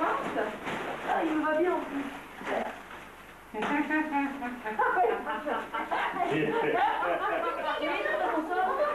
pense. Ah, il me va bien en plus. Il est sur la console.